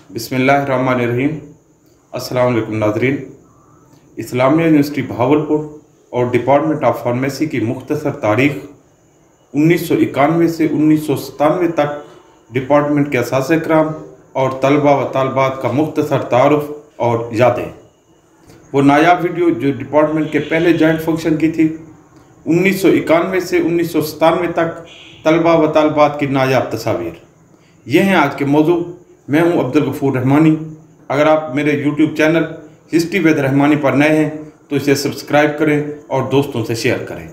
बिस्मिल्लाहिर्रहमानिर्रहीम। अस्सलाम वालेकुम नाज़रीन। इस्लामिया यूनिवर्सिटी भावलपुर और डिपार्टमेंट ऑफ फार्मेसी की मुख्तसर तारीख़ 1991 से 1997 तक डिपार्टमेंट के असातिज़ा कराम और तलबा व तालबात का मुख्तसर तारुफ़ और यादें। वो नायाब वीडियो जो डिपार्टमेंट के पहले जॉइंट फंक्शन की थी 1991 से 1997 तक तलबा व तालबात की नायाब तस्वीर। ये हैं आज के मौजू। मैं हूं अब्दुल रहमानी। अगर आप मेरे YouTube channel history with Rahmani पर नए हैं तो इसे सब्सक्राइब करें और दोस्तों से शेयर करें।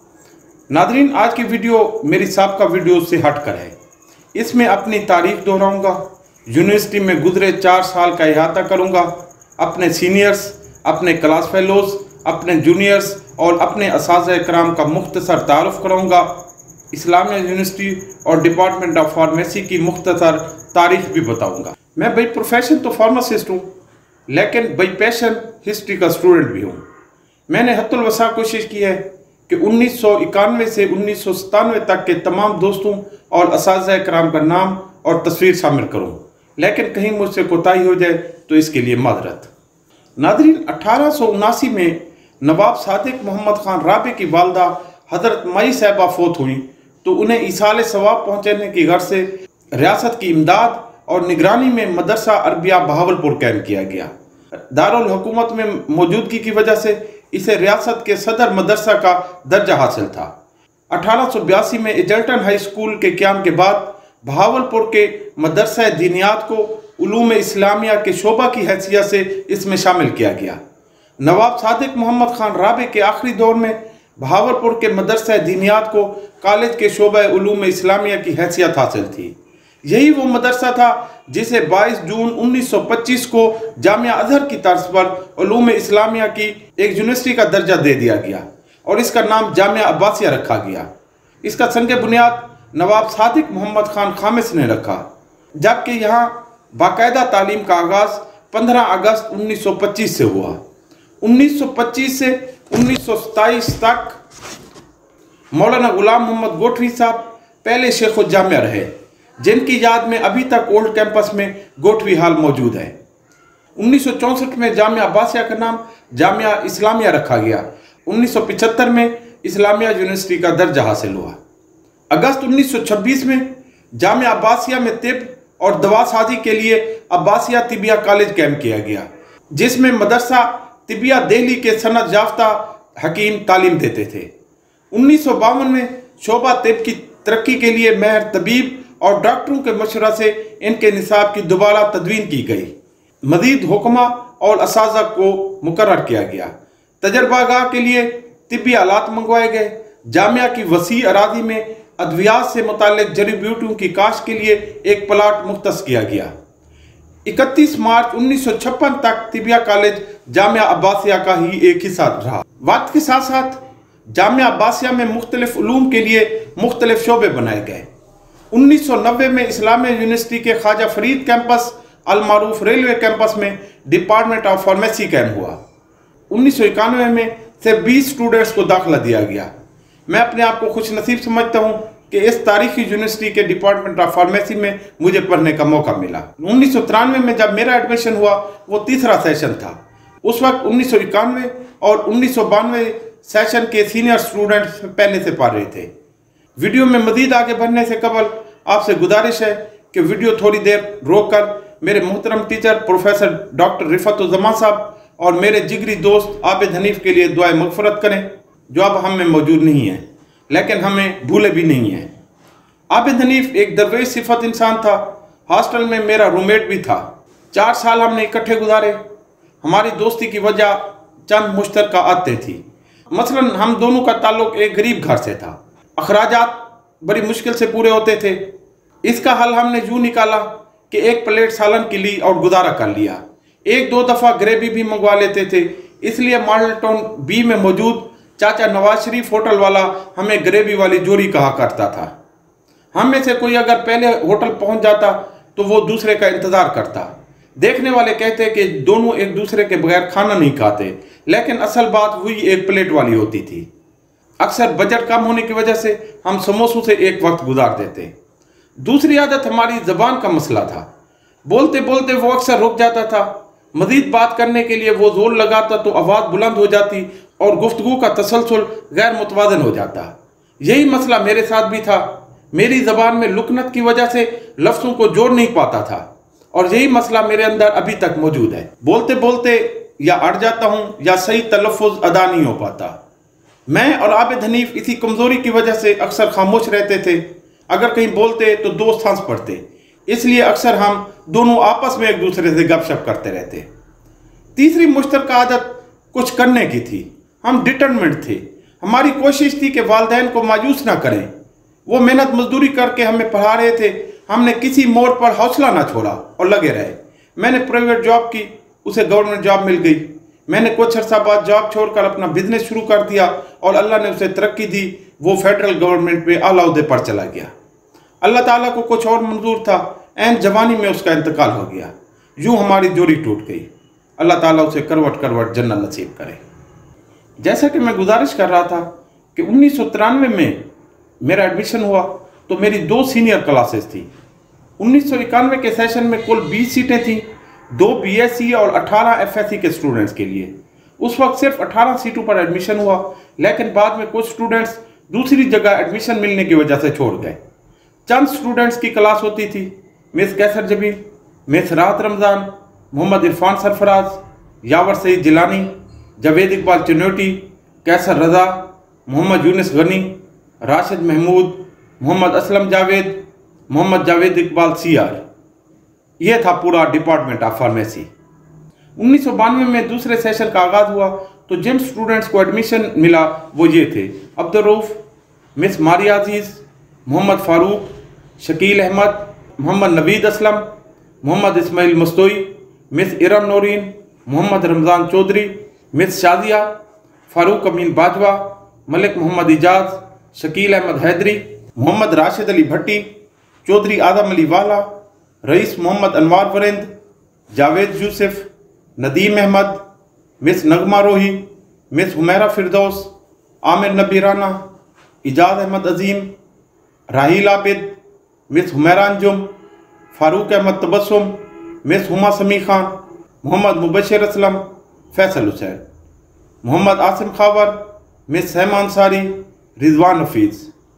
नादरीन, आज की वीडियो मेरी साबका वीडियो से हटकर है। इसमें अपनी तारीख दोहराऊंगा, यूनिवर्सिटी में गुजरे 4 साल का अहाता करूंगा, अपने सीनियर्स, अपने क्लास फेलोज, अपने जूनियर्स और अपने असातिज़ा कराम का मुख्तसर तारुफ़ कराऊंगा। इस्लामिया यूनिवर्सिटी और डिपार्टमेंट ऑफ फार्मेसी की मुख्तसर तारीख भी बताऊंगा। मैं भाई प्रोफेशन तो फार्मासिस्ट हूँ, लेकिन भाई पैशन हिस्ट्री का स्टूडेंट भी हूँ। मैंने हत्तुल वसा कोशिश की है कि 1991 से 1997 तक के तमाम दोस्तों और असातिज़ा कराम का नाम और तस्वीर शामिल करूँ, लेकिन कहीं मुझसे कोताही हो जाए तो इसके लिए माजरत। नादरीन, 1879 में नवाब सादिक मोहम्मद खान राबे की वालदा हज़रत माई साहिबा फौत हुई तो उन्हें ईसाले सवाब पहुँचाने की गर्ज से रियासत की इमदाद और निगरानी में मदरसा अरबिया बहावलपुर कायम किया गया। दारुल हुकूमत में मौजूदगी की वजह से इसे रियासत के सदर मदरसा का दर्जा हासिल था। 1882 में एजल्टन हाई स्कूल के क़याम के बाद बहावलपुर के मदरसा दीनियात को उलूम इस्लामिया के शोबा की हैसियत से इसमें शामिल किया गया। नवाब सादिक मोहम्मद खान राबे के आखिरी दौर में बहावलपुर के मदरसा दीनियात को कॉलेज के शोबा उलूम इस्लामिया की हैसियत हासिल थी। यही वो मदरसा था जिसे 22 जून 1925 को जामिया अजहर की तर्ज पर उलूम इस्लामिया की एक यूनिवर्सिटी का दर्जा दे दिया गया और इसका नाम जामिया अब्बासिया रखा गया। इसका संग बुनियाद नवाब सादिक मोहम्मद खान खामिस ने रखा, जबकि यहाँ बाकायदा तालीम का आगाज़ 15 अगस्त 1925 से हुआ। 1925 से 1927 तक मौलाना गुलाम मोहम्मद गोठवी साहब पहले शेख जामिया रहे, जिनकी याद में अभी तक ओल्ड कैंपस में गोठवी हाल मौजूद है। 1964 में जामिया अब्बासिया का नाम जामिया इस्लामिया रखा गया। 1975 में इस्लामिया यूनिवर्सिटी का दर्जा हासिल हुआ। अगस्त 1926 में जामिया अब्बासिया में तिब और दवासाजी के लिए अब्बासिया तिबिया कॉलेज कायम किया गया, जिसमें मदरसा तिबिया दिल्ली के सनद याफ्ता हकीम तालीम देते थे। 1952 में शोबा तिब की तरक्की के लिए महर तबीब और डॉक्टरों के मशवरा से इनके निसाब की दोबारा तदवीन की गई। मजीद हुक्मा और असातिज़ा को मुकर्रर किया गया। तजर्बागाह के लिए तिब्बी आलात मंगवाए गए। जामिया की वसी अराजी में अद्वियात से मुताल्लिक जड़ी बूटियों की काश्त के लिए एक प्लाट मुख्तस किया गया। 31 मार्च 1956 तक तिबिया कॉलेज जामिया अब्बासिया का ही एक हिस्सा रहा। वक्त के साथ साथ जामिया अब्बासिया में मुख्तलिफ उलूम के लिए मुख्तलिफ शोबे बनाए गए। 1990 में इस्लामिया यूनिवर्सिटी के ख्वाजा फरीद कैंपस अलमारूफ रेलवे कैंपस में डिपार्टमेंट ऑफ फार्मेसी कायम हुआ। 1991 में सिर्फ 20 स्टूडेंट्स को दाखिला दिया गया। मैं अपने आप को खुश नसीब समझता हूँ कि इस तारीखी यूनिवर्सिटी के डिपार्टमेंट ऑफ फार्मेसी में मुझे पढ़ने का मौका मिला। 1993 में जब मेरा एडमिशन हुआ वो तीसरा सेशन था। उस वक्त 1991 और 1992 सेशन के सीनियर स्टूडेंट्स पहले से पढ़ रहे थे। वीडियो में मजीद आगे बढ़ने से कबल आपसे गुजारिश है कि वीडियो थोड़ी देर रोककर मेरे मोहतरम टीचर प्रोफेसर डॉक्टर रिफत-उज़-ज़मा साहब और मेरे जिगरी दोस्त आबिद हनीफ के लिए दुआए मग़फ़िरत करें, जो अब हम में मौजूद नहीं है, लेकिन हमें भूले भी नहीं हैं। आबिद हनीफ एक दरवेश सिफत इंसान था। हॉस्टल में मेरा रूममेट भी था। 4 साल हमने इकट्ठे गुजारे। हमारी दोस्ती की वजह चंद मुश्तरका आदतें थी। मसलन हम दोनों का ताल्लुक एक गरीब घर से था। अखराजात बड़ी मुश्किल से पूरे होते थे। इसका हल हमने यूँ निकाला कि एक प्लेट सालन की ली और गुजारा कर लिया। 1-2 दफ़ा ग्रेवी भी मंगवा लेते थे। इसलिए मॉडल टाउन बी में मौजूद चाचा नवाज शरीफ होटल वाला हमें ग्रेवी वाली जोड़ी कहा करता था। हम में से कोई अगर पहले होटल पहुंच जाता तो वो दूसरे का इंतज़ार करता। देखने वाले कहते कि दोनों एक दूसरे के बगैर खाना नहीं खाते, लेकिन असल बात हुई एक प्लेट वाली होती थी। अक्सर बजट कम होने की वजह से हम समोसों से एक वक्त गुजार देते। दूसरी आदत हमारी ज़बान का मसला था। बोलते बोलते वो अक्सर रुक जाता था। मजीद बात करने के लिए वो जोर लगाता तो आवाज़ बुलंद हो जाती और गुफ्तगू का तसलसल गैर मुतवाज़न हो जाता। यही मसला मेरे साथ भी था। मेरी ज़बान में लुकनत की वजह से लफ्ज़ों को जोड़ नहीं पाता था और यही मसला मेरे अंदर अभी तक मौजूद है। बोलते बोलते या अड़ जाता हूँ या सही तलफ़ुज़ अदा नहीं हो पाता। मैं और आबिद हनीफ इसी कमज़ोरी की वजह से अक्सर खामोश रहते थे। अगर कहीं बोलते तो दोस्त हंस पड़ते, इसलिए अक्सर हम दोनों आपस में एक दूसरे से गपशप करते रहते। तीसरी मुश्तरका आदत कुछ करने की थी। हम डिटरमिनेंट थे। हमारी कोशिश थी कि वालिदैन को मायूस ना करें। वो मेहनत मजदूरी करके हमें पढ़ा रहे थे। हमने किसी मोड़ पर हौसला ना छोड़ा और लगे रहे। मैंने प्राइवेट जॉब की, उसे गवर्नमेंट जॉब मिल गई। मैंने कुछ अर्सा बाद जॉब छोड़कर अपना बिजनेस शुरू कर दिया और अल्लाह ने उसे तरक्की दी। वो फेडरल गवर्नमेंट में आला ओहदे पर चला गया। अल्लाह ताला को कुछ और मंजूर था। ऐन जवानी में उसका इंतकाल हो गया। यूं हमारी जोड़ी टूट गई। अल्लाह ताला उसे करवट करवट जन्नत नसीब करे। जैसा कि मैं गुजारिश कर रहा था कि 1993 में मेरा एडमिशन हुआ तो मेरी 2 सीनियर क्लासेस थी। 1991 के सेशन में कुल 20 सीटें थीं, 2 BSc और 18 FSc के स्टूडेंट्स के लिए। उस वक्त सिर्फ 18 सीटों पर एडमिशन हुआ, लेकिन बाद में कुछ स्टूडेंट्स दूसरी जगह एडमिशन मिलने की वजह से छोड़ गए। चंद स्टूडेंट्स की क्लास होती थी। मिस कैसर जबी, मिस राहत रमज़ान, मोहम्मद इरफान सरफराज, यावर सईद जिलानी, जावेद इकबाल चनोटी, कैसर रज़ा, मोहम्मद यूनिस गनी, राशिद महमूद, मोहम्मद असलम जावेद, मोहम्मद जावेद इकबाल CR। यह था पूरा डिपार्टमेंट ऑफ फार्मेसी। 1992 में दूसरे सेशन का आगाज़ हुआ तो जिन स्टूडेंट्स को एडमिशन मिला वो ये थे: Abdul Rauf, Miss Maria Aziz, Mohammad Farooq, Shakeel Ahmed, Mohammad Naveed Aslam, Mohammad Ismail Mastoi, Miss Iram Naureen, Mohammad Ramzan Chaudhry, Miss Shadia, Farooq Amin Bajwa, Malik Mohammad Ijaz, Shakeel Ahmed Haidri, Mohammad Rashid Ali Bhatti, Chaudhry Adam Ali Wala, Rais Mohammad Anwar Warind, Javed Yousuf, Nadeem Ahmed, Miss नगमा Rohi, Miss Humaira Firdous, Amir Nabi Rana, Ijaz Ahmed Azeem, Raheel Abid, Miss Humaira Anjum, Farooq Ahmad Tabassum, Miss Huma Sami Khan, Mohammad Mubashar Aslam, Faisal Hussain, Mohammad Asim Khawar, Miss Sehma Ansari, Rizwan Hafeez.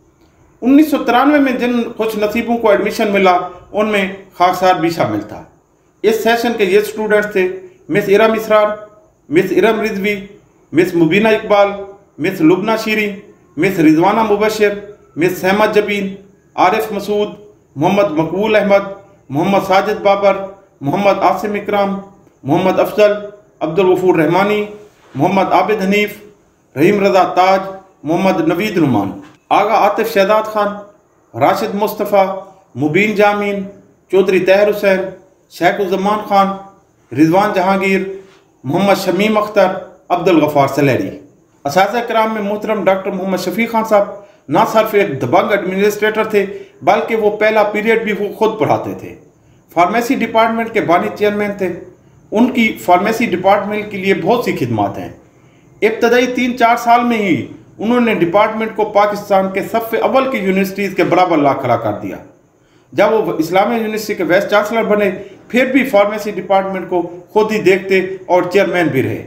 1993 में जिन कुछ नसीबों को एडमिशन मिला उनमें खाकसार भी शामिल था। इस सेशन के ये स्टूडेंट्स थे: Miss Iram Israr, Miss Iram Rizvi, Miss Mubina Iqbal, Miss Lubna Shiri, Miss Rizwana Mubashar, Miss Sehma Jabeen, Arif Masood, Mohammad Maqbool Ahmed, Mohammad Sajid Babar, Mohammad Asim इकराम, मोहम्मद अफजल, अब्दुल गफूर रहमानी, मोहम्मद आबिद हनीफ, रहीम रज़ा ताज, मोहम्मद नवीद नुमान, आगा आतिफ शहजाद खान, राशिद मुस्तफ़ा, मुबीन जामीन, चौधरी तहर हुसैन, शेख उज़्ज़मान खान, रिजवान जहांगीर, मोहम्मद शमीम अख्तर, अब्दुल गफ़ार सलेरी। असातिज़ा किराम में मोहतरम डॉक्टर मोहम्मद शफी खान साहब ना सिर्फ एक दबंग एडमिनिस्ट्रेटर थे बल्कि वो पहला पीरियड भी वो खुद पढ़ाते थे। फार्मेसी डिपार्टमेंट के बानी चेयरमैन थे। उनकी फार्मेसी डिपार्टमेंट के लिए बहुत सी खिदमात हैं। इब्तदाई 3-4 साल में ही उन्होंने डिपार्टमेंट को पाकिस्तान के सबसे अव्वल की यूनिवर्सिटीज़ के बराबर ला खड़ा कर दिया। जब वो इस्लामिया यूनिवर्सिटी के वाइस चांसलर बने फिर भी फार्मेसी डिपार्टमेंट को खुद ही देखते और चेयरमैन भी रहे।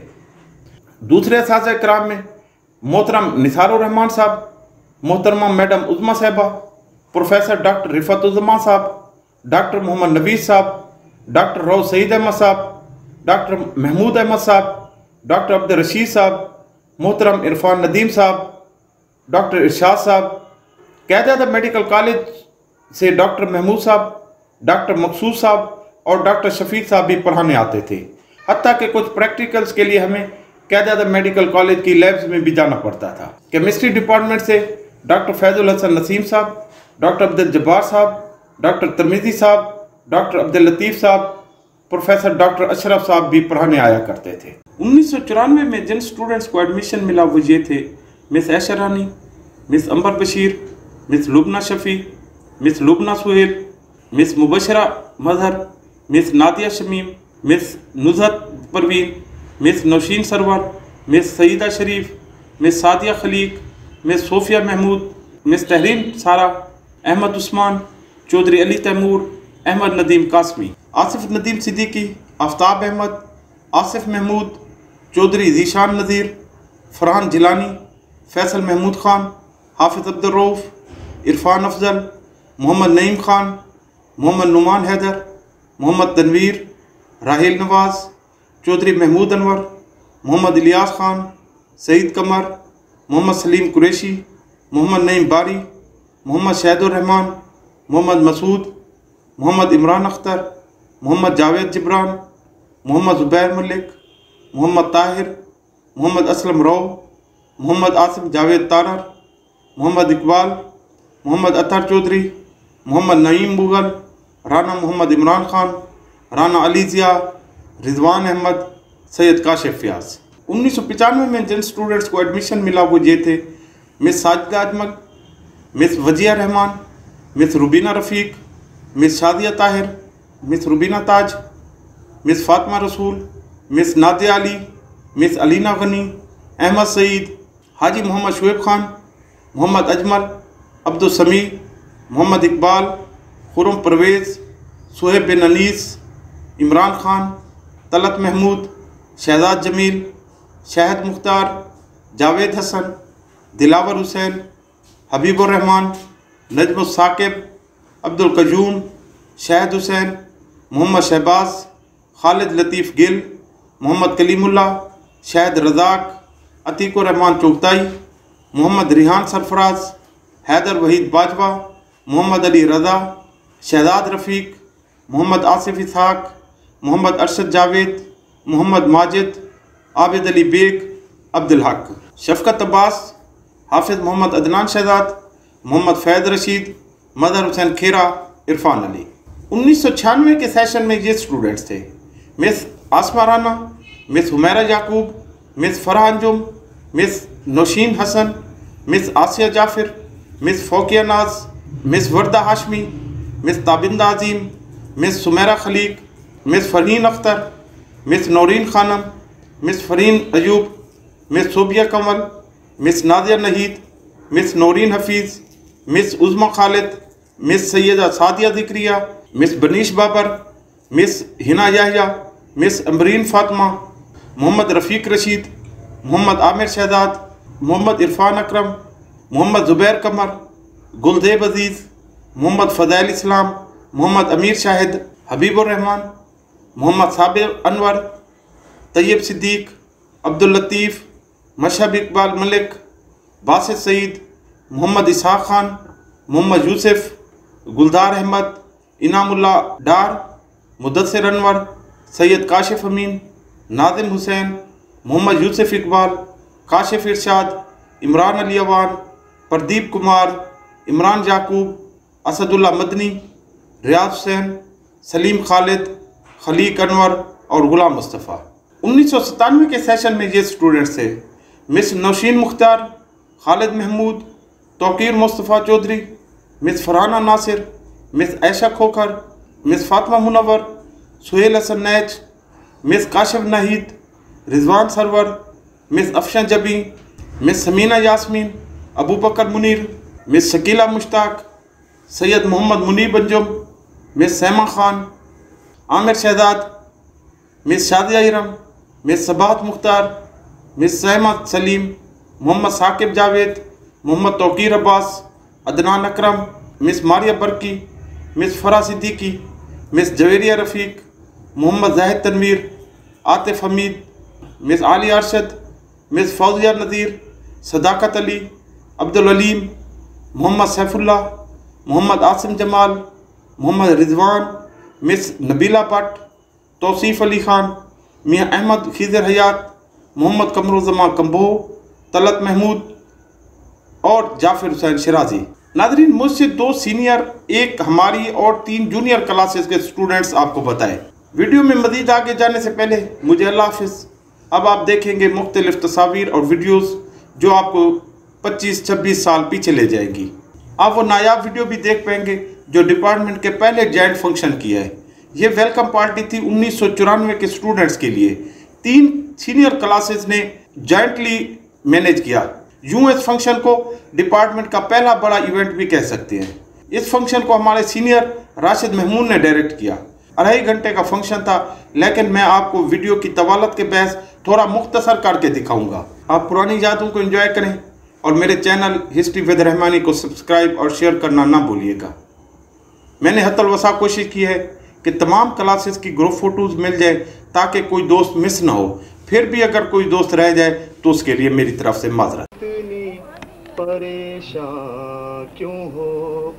दूसरे असातिज़ा किराम में मोहतरम निसारुर रहमान साहब, मोहतरमा मैडम उज़्मा साहिबा, प्रोफेसर डॉक्टर रिफतुज़्ज़मान साहब, डॉक्टर मोहम्मद नवीद साहब, डॉक्टर रऊफ सईद अहमद साहब, डॉक्टर महमूद अहमद साहब, डॉक्टर अब्दुल रशीद साहब, मोहतरम इरफान नदीम साहब, डॉक्टर इरशाद साहब, क़यादत मेडिकल कॉलेज से डॉक्टर महमूद साहब, डॉक्टर मकसूद साहब और डॉक्टर शफीक साहब भी पढ़ाने आते थे। हत्ता कि कुछ प्रैक्टिकल्स के लिए हमें क़यादत मेडिकल कॉलेज की लैब्स में भी जाना पड़ता था। केमिस्ट्री डिपार्टमेंट से डॉक्टर फैजुल हसन नसीम साहब, डॉक्टर अब्दुल जब्बार साहब, डॉक्टर तरमीज़ी साहब, डॉक्टर अब्दुल लतीफ़ साहब, प्रोफेसर डॉक्टर अशरफ साहब भी पढ़ाने आया करते थे। 1994 में जिन स्टूडेंट्स को एडमिशन मिला वो ये थे: Miss Aisha Rani, Miss Amber Bashir, Miss Lubna Shafi, Miss Lubna Suhail, Miss Mubashra Mazhar, Miss Nadia Shamim, Miss Nuzhat Parveen, Miss Nausheen Sarwar, Miss Saeeda Sharif, Miss Sadia Khaliq, Miss Sophia Mahmood, Miss Tehreen Sara, Ahmed Usman, Chaudhary Ali Taimur, Ahmad Nadeem Qasmi. Asif Nadeem Siddiqui, Aftab Ahmad, Asif Mahmood, Chaudhary Zeeshan नज़ीर, फरहान जिलानी, फैसल महमूद ख़ान, हाफिज़ अब्दुल रऊफ़, इरफान अफजल, मोहम्मद नईम ख़ान, मोहम्मद नुमान हैदर, मोहम्मद तनवीर, राहिल नवाज़, चौधरी महमूद अनवर, मोहम्मद इलियास ख़ान, सईद कमर, मोहम्मद सलीम कुरैशी, मोहम्मद नईम बारी, मोहम्मद शहदुर रहमान, मोहम्मद मसूद, मोहम्मद इमरान अख्तर, मोहम्मद जावेद जिब्रान, मोहम्मद ज़ुबैर मलिक, मोहम्मद ताहिर, मोहम्मद असलम रो, मोहम्मद आसिम जावेद तारर, मोहम्मद इकबाल, मोहम्मद अतर चौधरी, मोहम्मद नईम मुगल, राना मोहम्मद इमरान ख़ान, राना अली ज़िया, रिजवान अहमद, सैयद काशिफ फ़याज़। 1995 में जिन स्टूडेंट्स को एडमिशन मिला वो ये थे Miss Sajida Ajmal, Miss Wajiha Rehman, Miss Rubina Rafiq, Miss Shadia Tahir, Miss Rubina Taj, Miss Fatima Rasool, Miss Nadia Ali, Miss Alina Ghani, Ahmed Saeed, Haji Mohammad Shoaib Khan, Mohammad Ajmal, Abdul Sami, Mohammad Iqbal, Khurram Parvez, Suhaib bin Anees, Imran Khan, Talat Mahmood, Shahzad Jamil, Shahid Mukhtar, Javed Hasan, Dilawar Hussain, Habibur Rehman, Najam Saqib, Abdul Qayyum, Shahid Hussain, Mohammad Shahbaz, Khalid Latif Gill, Mohammad Kalimullah, Shahid Razzaq, Atiqur Rehman Chughtai, Mohammad Rehan Sarfraz, Haider Waheed Bajwa, Mohammad Ali Raza, Shahzad Rafiq, Mohammad Asif Ishaq, Mohammad Arshad Javed, Mohammad Majid, Abid Ali Baig, Abdul Haq, Shafqat Abbas, Hafiz Mohammad Adnan Shahzad, Mohammad Faiz Rashid, Madar Hussain Khera, Irfan Ali. 1996 के सेशन में ये स्टूडेंट्स थे Miss Asma Rana, Miss Humaira Yaqoob, Miss Farah Anjum, Miss Nausheen Hasan, Miss Asia Jafir, Miss Fauqia नाज, miss Warda Hashmi, Miss Tabinda Azeem, Miss Sumaira Khaliq, Miss Farheen Akhtar, Miss Naureen Khanum, Miss Fareen Ayub, Miss Sobia Kamal, Miss Nadia Naheed, Miss Naureen Hafeez, Miss Uzma Khalid, Miss Syeda Sadia Zikriya, Miss Banish Babar, Miss Hina Yahya, Miss Amreen Fatima, Mohammad Rafiq Rashid, Mohammad Amir Shahzad, Mohammad Irfan Akram, Mohammad Zubair Qamar, Guldeb Aziz, Mohammad Fazail Islam, Mohammad Amir Shahid, Habibur Rahman, Mohammad Sabir Anwar, Tayyab Siddique, Abdul Latif, मशहब Iqbal Malik, Basit Saeed, Mohammad इसहाक ख़ान, मोहम्मद यूसुफ, गुलदार अहमद, इनामुल्ला डार, मुदस्सिर अनवर, सैयद काशिफ अमीन, नाज़िम हुसैन, मोहम्मद यूसुफ इकबाल, काशिफ इरशाद, इमरान अली अवान, प्रदीप कुमार, इमरान याकूब, असदुल्ला मदनी, रियाज हुसैन, सलीम खालिद, खलीक अनवर और गुलाम मुस्तफ़ा। 1997 के सेशन में ये स्टूडेंट्स थे miss Nausheen Mukhtar, Khalid Mahmood, Tauqeer Mustafa Chaudhry, miss Farhana Nasir, miss Aisha Khokhar, miss Fatima Munawwar, Suhail Hasan Naich, miss Kashif Nahid, Rizwan Sarwar, miss Afshan Jabi, miss Samina Yasmin, Abu Bakar Munir, miss Shakila Mushtaq, Syed Mohammad Munib Anjum, miss Saima Khan, Aamir Shahzad, miss Shadia Iram, miss Sabat Mukhtar, miss Sehmat Saleem, Mohammad Saqib Javed, Mohammad Tauqeer Abbas, Adnan Akram, miss Maria बरकी, miss Fara Siddiqui, miss Javeria Rafiq, Mohammad Zahid Tanveer, Atif Hameed, miss Aali Arshad, miss Fauzia Nazir, Sadaqat Ali, Abdul Aleem, Mohammad Saifullah, Mohammad Asim Jamal, Mohammad Rizwan, miss Nabila Bhatt, Tauseef Ali Khan, Mian Ahmed Khizar Hayat, Mohammad Qamaruzzaman Kamboh, Talat Mahmood और जाफ़िर हुसैन शिराजी। नाज़रीन, मुझसे 2 senior, 1 हमारी और 3 जूनियर क्लासेस के स्टूडेंट्स आपको बताए। वीडियो में मज़ीद आगे जाने से पहले मुझे अल्लाह हाफ़िज़। अब आप देखेंगे मुख्तलिफ़ तस्वीर और वीडियोज़ जो आपको 25-26 साल पीछे ले जाएंगी। आप वो नायाब वीडियो भी देख पाएंगे जो डिपार्टमेंट के पहले जॉइंट फंक्शन किया है। ये वेलकम पार्टी थी 1994 के स्टूडेंट्स के लिए। 3 सीनियर क्लासेस ने जॉइंटली मैनेज किया। यूं इस फंक्शन को डिपार्टमेंट का पहला बड़ा इवेंट भी कह सकते हैं। इस फंक्शन को हमारे सीनियर राशिद महमूद ने डायरेक्ट किया। 2.5 घंटे का फंक्शन था, लेकिन मैं आपको वीडियो की तवालत के बहस थोड़ा मुख्तसर करके दिखाऊंगा। आप पुरानी यादों को एंजॉय करें और मेरे चैनल हिस्ट्री विद रहमानी को सब्सक्राइब और शेयर करना ना भूलिएगा। मैंने हतल वसा कोशिश की है कि तमाम क्लासेस की ग्रुप फोटोज़ मिल जाए ताकि कोई दोस्त मिस ना हो। फिर भी अगर कोई दोस्त रह जाए तो उसके लिए मेरी तरफ से माजरत। इतनी परेशान क्यों हो,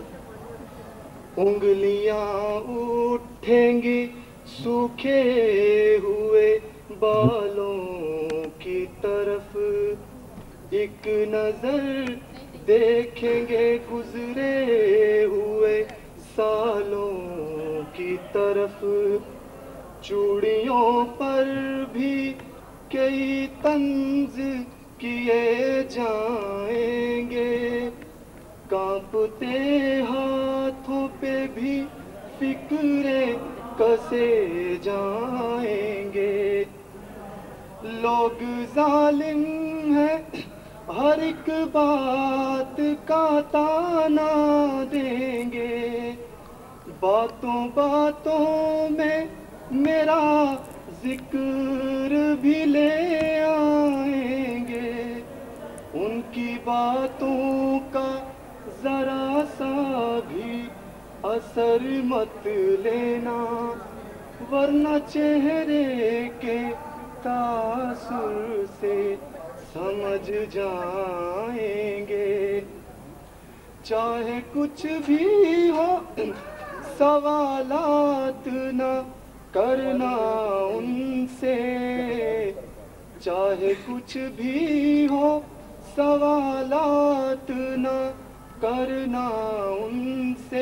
उंगलियां उठेंगी सूखे हुए बालों की तरफ, एक नजर देखेंगे गुजरे हुए सालों की तरफ। चूड़ियों पर भी कई तंज किए जाएंगे, कांपते हाथों पे भी फिक्रे कसे जाएंगे। लोग जालिम है, हर एक बात का ताना देंगे, बातों बातों में मेरा जिक्र भी ले आएंगे। उनकी बातों का जरा सा भी असर मत लेना, वरना चेहरे के तासुर से समझ जाएंगे। चाहे कुछ भी हो सवालात न करना उनसे, चाहे कुछ भी हो सवालात न करना उनसे।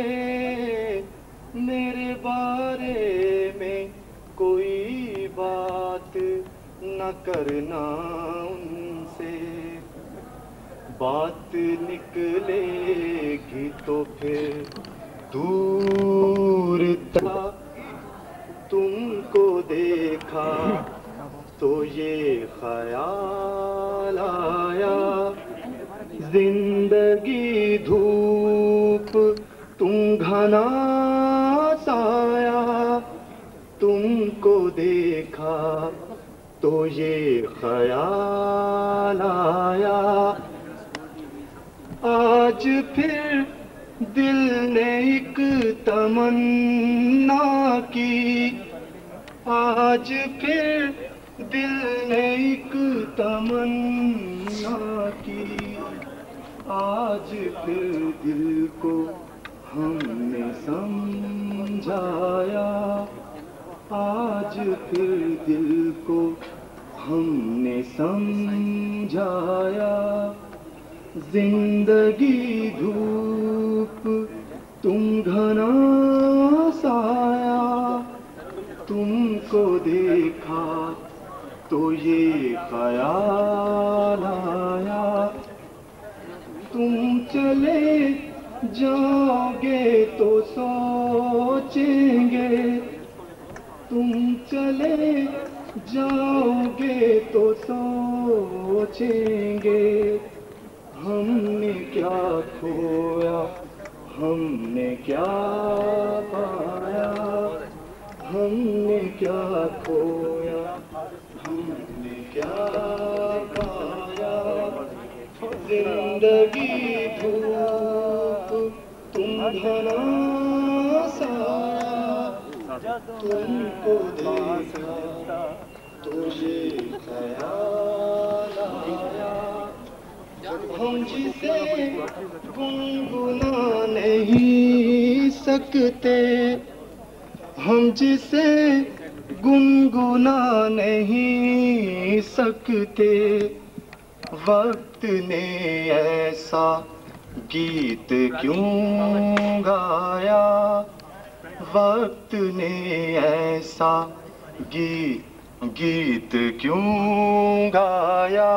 मेरे बारे में कोई बात न करना उनसे, बात निकलेगी तो फिर दूर था। तुमको देखा तो ये ख्याल आया, जिंदगी धूप तुम घना साया। तुमको देखा तो ये ख्याल आया, आज फिर दिल ने एक तमन्ना की, आज फिर दिल ने एक तमन्ना की। आज फिर दिल को हमने समझाया, आज फिर दिल को हमने समझाया। जिंदगी धूप तुम घना साया, तुमको देखा तो ये ख्याल आया। तुम चले जाओगे तो सोचेंगे, तुम चले जाओगे तो सोचेंगे, हमने क्या खोया हमने क्या पाया, हमने क्या खोया हमने क्या पाया। जिंदगी धूप तुम घना साया, तुमको देखा तो ये ख्याल आया। हम जिसे गुनगुना नहीं सकते, हम जिसे गुनगुना नहीं सकते, वक्त ने ऐसा गीत क्यों गाया, वक्त ने ऐसा गीत क्यों गाया।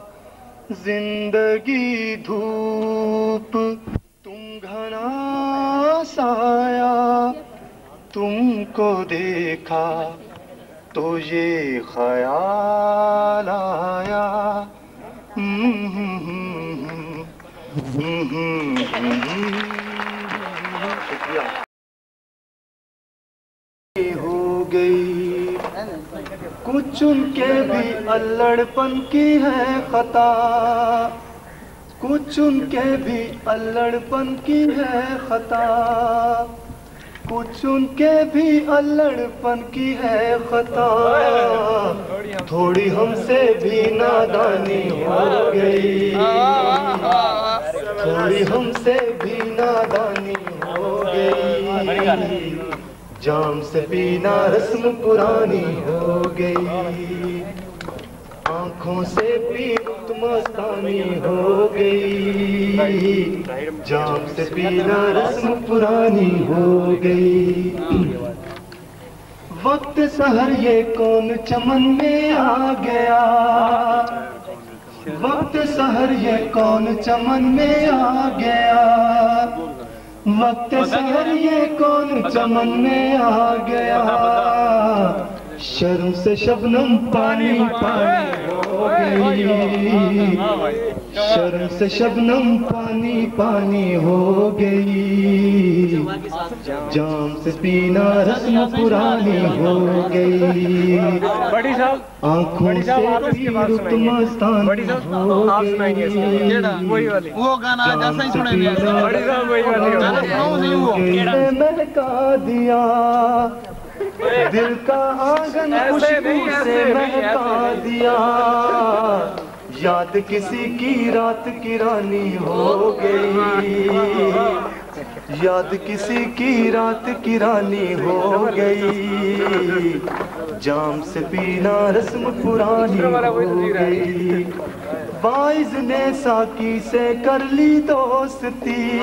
जिंदगी धूप तुम घना साया, तुमको देखा तो ये ख्याल आया। शुक्रिया। कुछ उनके भी अल्लड़पन की है खता, कुछ उनके भी अल्लड़पन की है खता, कुछ उनके भी अल्लड़पन की है खता, थोड़ी हमसे भी नादानी हो गई, थोड़ी हमसे भी नादानी हो गई, जाम से पीना रस्म पुरानी हो गई, आँखों से भी मस्तानी हो गई, जाम से पीना रस्म पुरानी हो गई। वक्त सहर ये कौन चमन में आ गया, वक्त सहर ये कौन चमन में आ गया, वक्त सहर ये कौन चमन में आ गया, शर्म से शबनम पानी पानी हो गई, शर्म से शबनम पानी पानी हो गई, जाम से पीना रस्म पुरानी हो गई, आँखों से भी रुत मस्तानी हो गई, वो गाना जैसा ही सुने महका दिया दिल का आंगन खुशबू से महका दिया, याद किसी की रात की रानी हो गई, याद किसी की रात की रानी हो गई, जाम से पीना रस्म पुरानी हो गई, वाइज ने साकी से कर ली दोस्ती,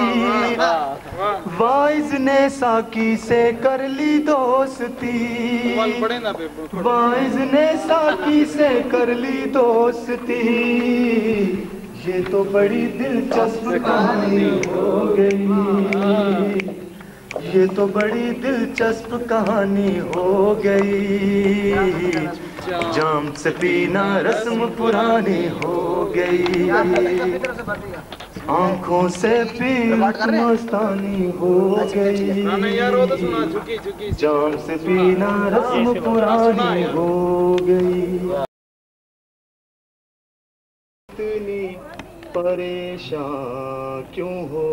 वाइज ने साकी से कर ली दोस्ती, वाइज ने साकी से कर ली दोस्ती, ये तो बड़ी दिलचस्प कहानी हो गई, ये तो बड़ी दिलचस्प कहानी हो गई, जाम से पीना रस्म पुरानी हो गई, आँखों से भी मस्तानी हो गई, जाम से पीना रस्म पुरानी हो गई। इतनी परेशान क्यों हो,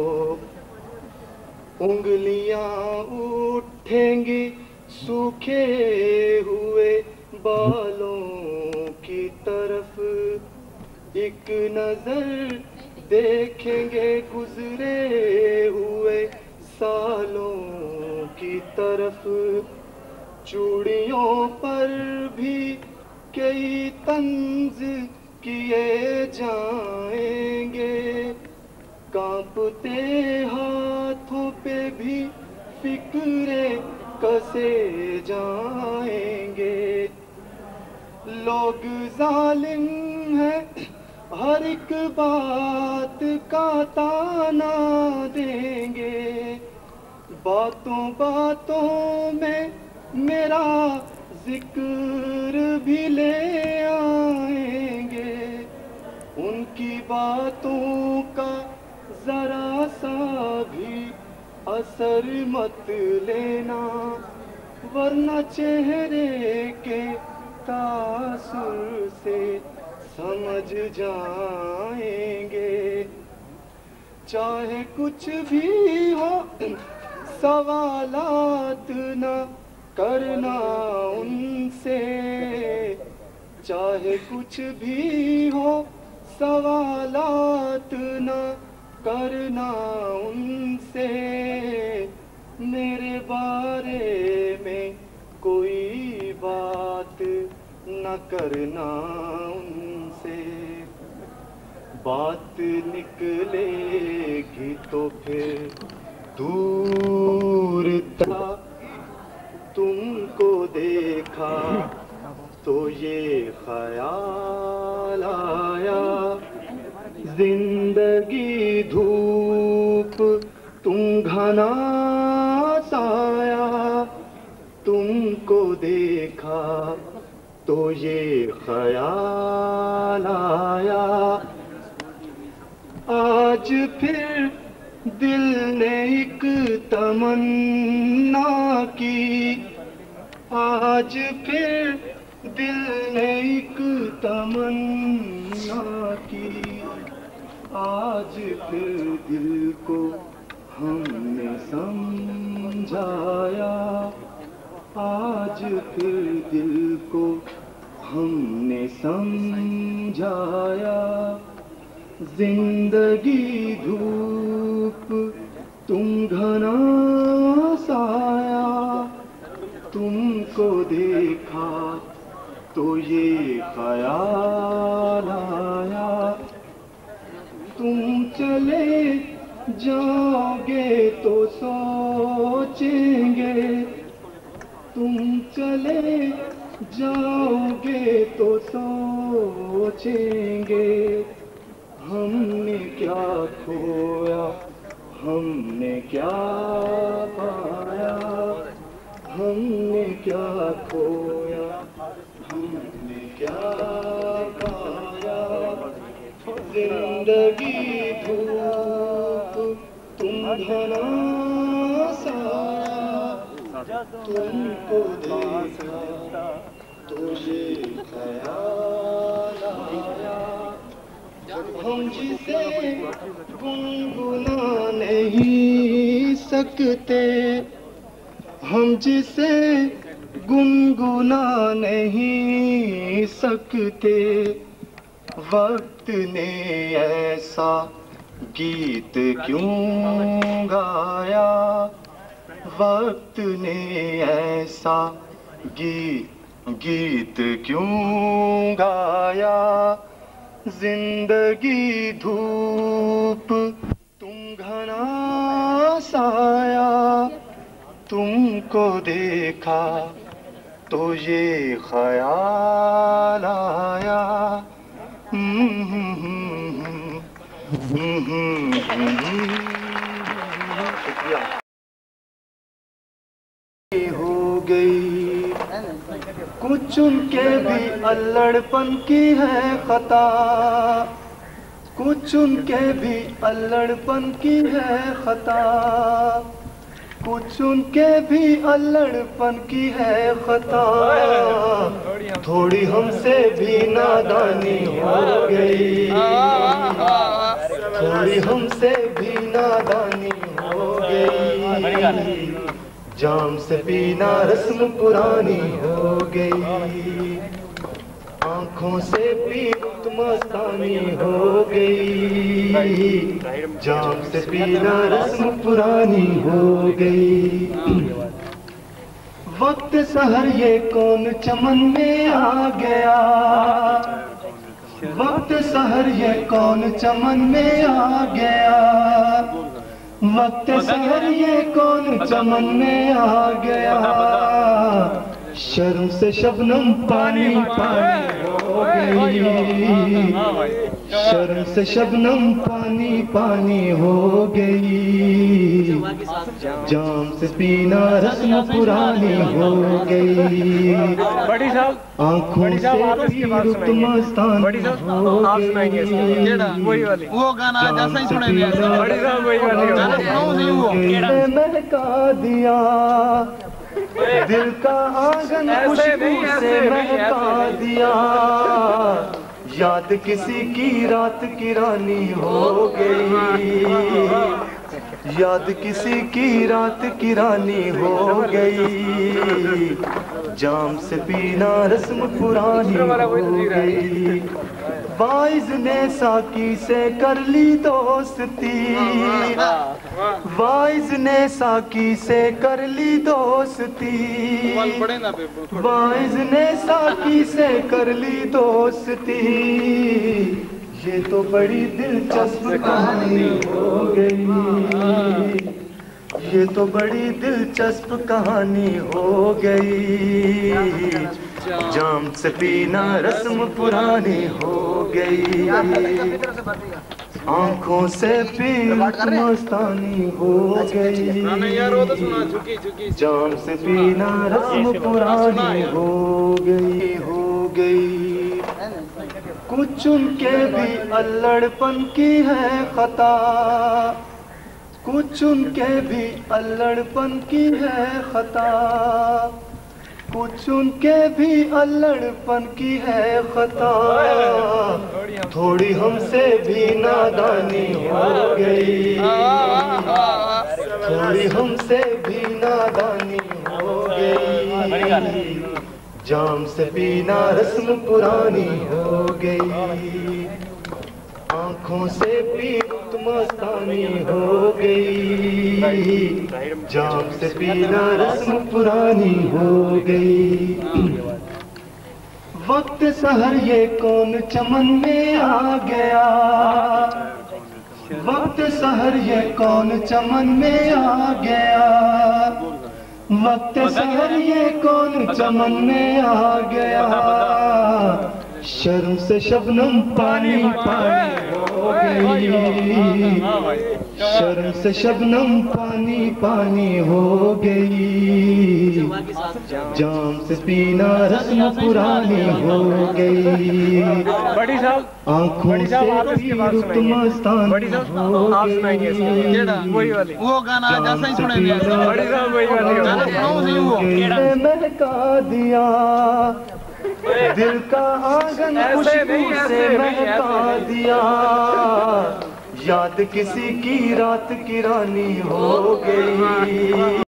उंगलियां उठेंगी सूखे हुए बालों की तरफ, एक नजर देखेंगे गुजरे हुए सालों की तरफ, चूड़ियों पर भी कई तंज किए जाएंगे, कांपते हाथों पे भी फिक्रे कसे जाएंगे, लोग जालिम है हर एक बात का ताना देंगे, बातों बातों में मेरा जिक्र भी ले आएंगे, उनकी बातों का जरा सा भी असर मत लेना, वरना चेहरे के तासुर से समझ जाएंगे, चाहे कुछ भी हो सवालात न करना उनसे, चाहे कुछ भी हो सवालात न करना उनसे, मेरे बारे में कोई बात न करना उनसे, बात निकलेगी तो फिर दूर था, तुमको देखा तो ये ख्याल आया, जिंदगी धूप तुम घना साया, तुमको देखा तो ये ख्याल आया, आज फिर दिल ने एक तमन्ना की, आज फिर दिल ने एक तमन्ना की, आज फिर दिल को हमने समझाया, आज फिर दिल को हमने समझाया। जिंदगी धूप तुम घना साया, तुमको देखा तो ये ख्याल आया, तुम चले जाओगे तो सोचेंगे, तुम चले जाओगे तो सोचेंगे, हमने क्या खोया हमने क्या पाया, हमने क्या खोया हमने क्या पाया। जिंदगी धूप तुम घना साया, तुमको देखा तो ये ख्याल आया, हम जिसे गुनगुना नहीं सकते, हम जिसे गुनगुना नहीं सकते, वक्त ने ऐसा गीत क्यों गाया, वक्त ने ऐसा गीत क्यों गाया। जिंदगी धूप तुम घना साया, तुमको देखा तो ये ख्याल आया। शुक्रिया। हो गई कुछ उनके भी अल्लड़पन की है खता, कुछ उनके भी अल्लड़पन की है खता, कुछ उनके भी अल्लड़पन की है खता। थोड़ी हमसे भी नादानी हो गई, थोड़ी हमसे भी नादानी हो गई, जाम से पीना रस्म पुरानी हो गई, आँखों से पी मस्तानी हो गई, जाम से पीना रस्म पुरानी हो गई। वक्त सहर ये कौन चमन में आ गया, वक्त सहर ये कौन चमन में आ गया, वक्त सहर ये कौन चमन में आ गया। शर्म से शबनम पानी पानी हो गई, शर्म से शबनम पानी पानी हो गई, जाम से पीना रस्म पुरानी हो गई, आँखों से पी रुत मस्तानी हो गई, वो गाना जैसा ही सुनेंगे महका दिया दिल का आंगन खुशबू से महका दिया, याद किसी की रात की रानी हो गई, याद किसी की रात की रानी हो गई, जाम से पीना रस्म पुरानी हो गई। वाइज ने साकी से कर ली दोस्ती, वाइज ने साकी से कर ली दोस्ती, वाइज ने साकी से कर ली दोस्ती, ये तो बड़ी दिलचस्प कहानी हो गई, ये तो बड़ी दिलचस्प कहानी हो गई, जाम से पीना रस्म पुरानी हो गई, आँखों से पी मस्तानी हो गई, जाम से पीना रस्म पुरानी हो गई। कुछ उनके भी अल्लड़पन की है खता, कुछ उनके भी अल्लड़पन की है खता, कुछ उनके भी अल्लड़पन की है खता, थोड़ी हमसे भी नादानी हो गई, थोड़ी हमसे भी नादानी हो गई, जाम से पीना रस्म पुरानी हो गई, आँखों से पीत मस्तानी हो गई, जाम से पीना रस्म पुरानी हो गई। वक्त सहर ये कौन चमन में आ गया, वक्त सहर ये कौन चमन में आ गया, वक्त सहर ये कौन चमन में आ गया, शर्म से शबनम पानी पानी हो गई, शर्म से शबनम पानी पानी हो गई, जाम से पीना रस्म पुरानी हो गई, आँखों से पीरुत मस्तानी हो गई, वो गाना जैसा ही सुने महका दिया दिल का आंगन खुशबू से महका दिया, याद किसी की रात की रानी हो गई।